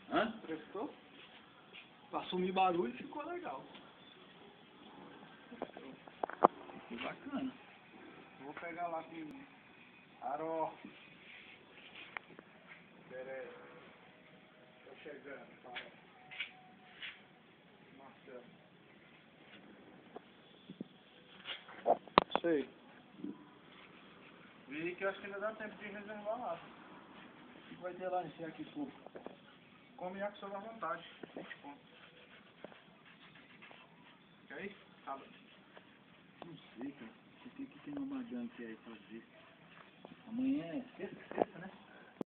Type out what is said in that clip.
Hã? Prestou? Pra sumir barulho ficou legal. Que bacana. Vou pegar lá com Aró. Pera aí. Tô chegando, tá? Marcelo. Sei. Vi que eu acho que ainda dá tempo de reservar lá. O que vai ter lá nesse aqui, pô? Come yakisoba à vontade. 20 pontos. Quer ir? Sábado. Não sei, cara. Você tem que ter uma madame que é aí fazer. Amanhã é sexta, né?